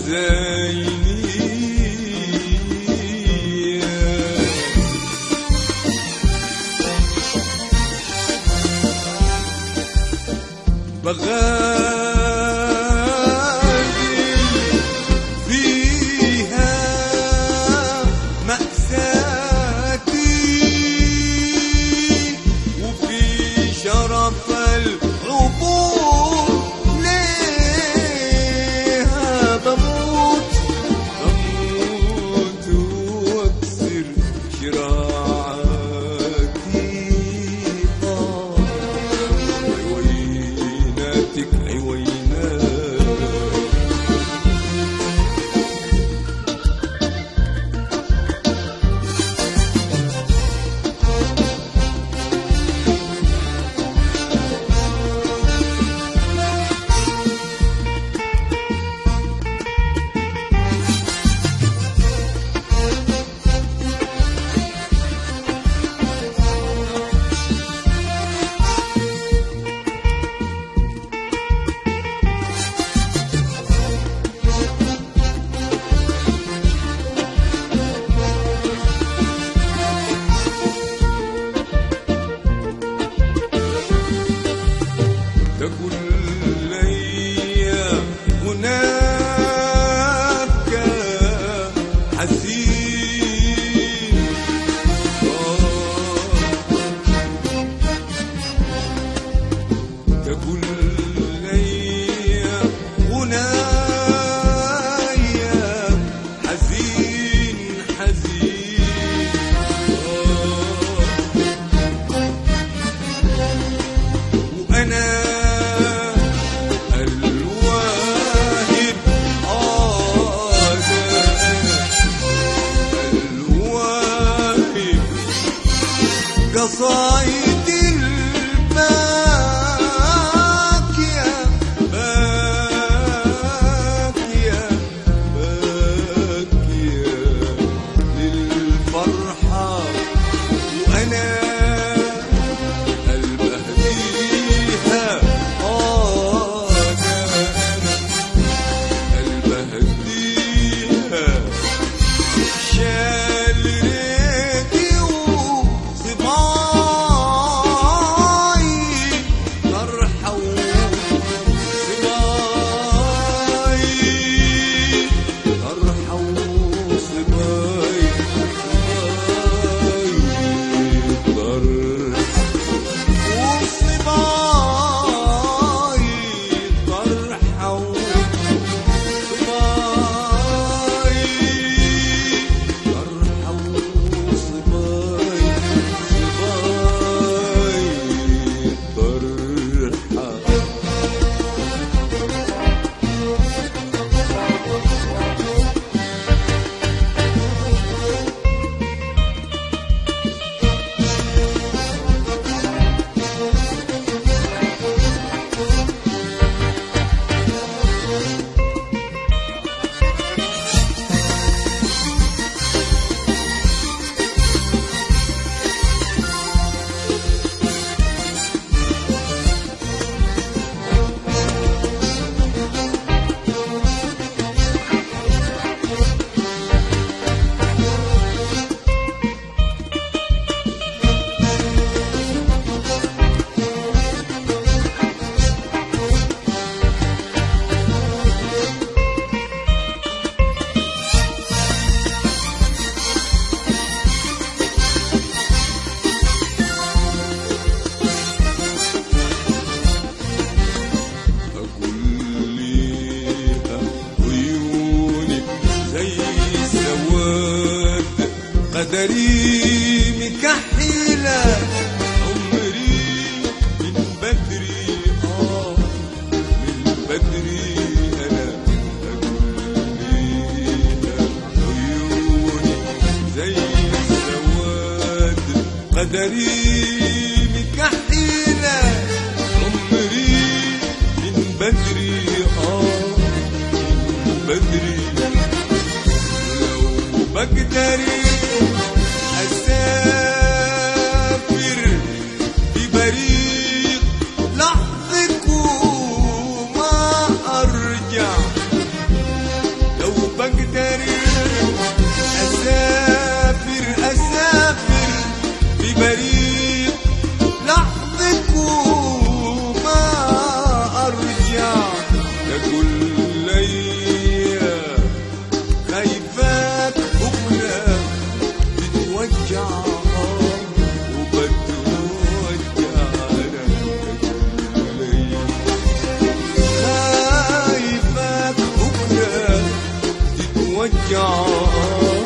حزيني بغادر فيها مأساتي وفي شرف العبور ليها بموت واكسر شراعاتي عويناتك عوينات تقول لي هناك حزين تقول لي هناك حزين حزين وأنا قصايد الباكية باكية باكية للفرحة وأنا قلب أهديها أنا قلب أهديها شال ريدي وصباعي فرحة وصباعي فرحة وصباعي قدري مكحلة عمري من بدري من بدري أنا أقول ليها عيوني زي السواد قدري مكحلة عمري من بدري من بدري لو بقدر أسافر ببريق لحظك وما أرجع لو رجعك.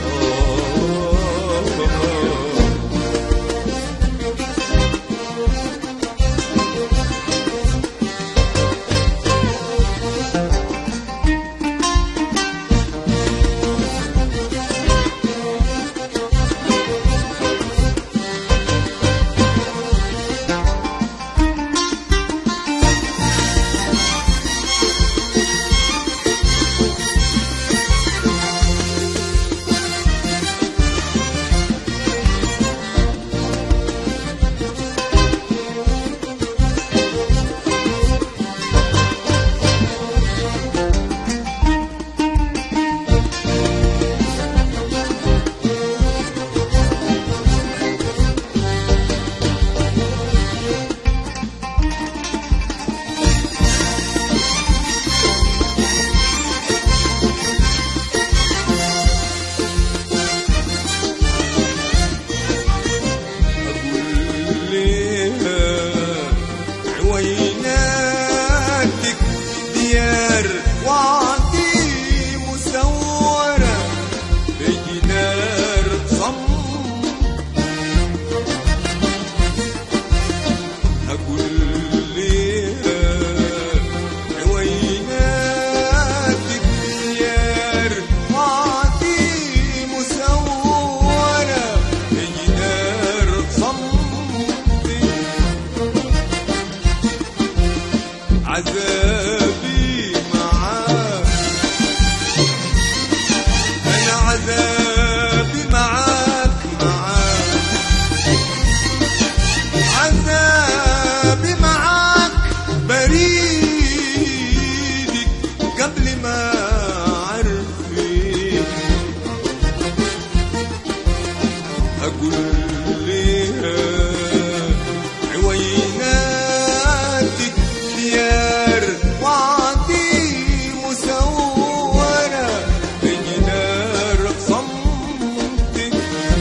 عذابي معاك، أنا عذابي معاك عذابي معاك بريدك قبل ما أعرفك. أقول ليها عويناتك ديار وعدي مسورة بجدار صمتك.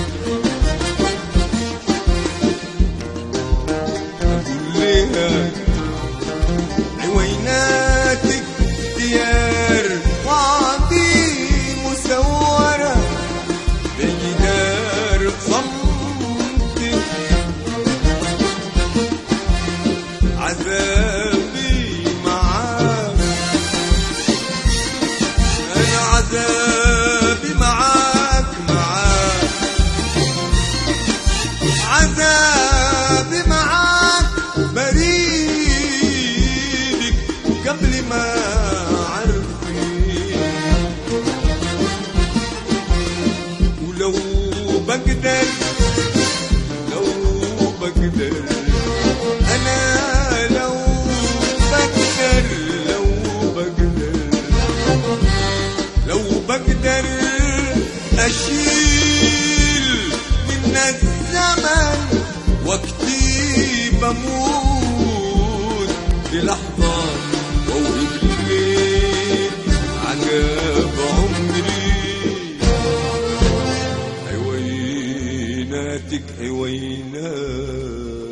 أقول لها عويناتك ديار وعدي مسورة بجدار صمتك. عذابي معاك، أنا عذابي معاك عذابي معاك بريدك قبل ما أعرفك. ولو بقدر أنا لو بقدر أشيل من الزمن وقتي بموت بلحظة وأوقف الليل عقاب عمري. عويناتك عوينات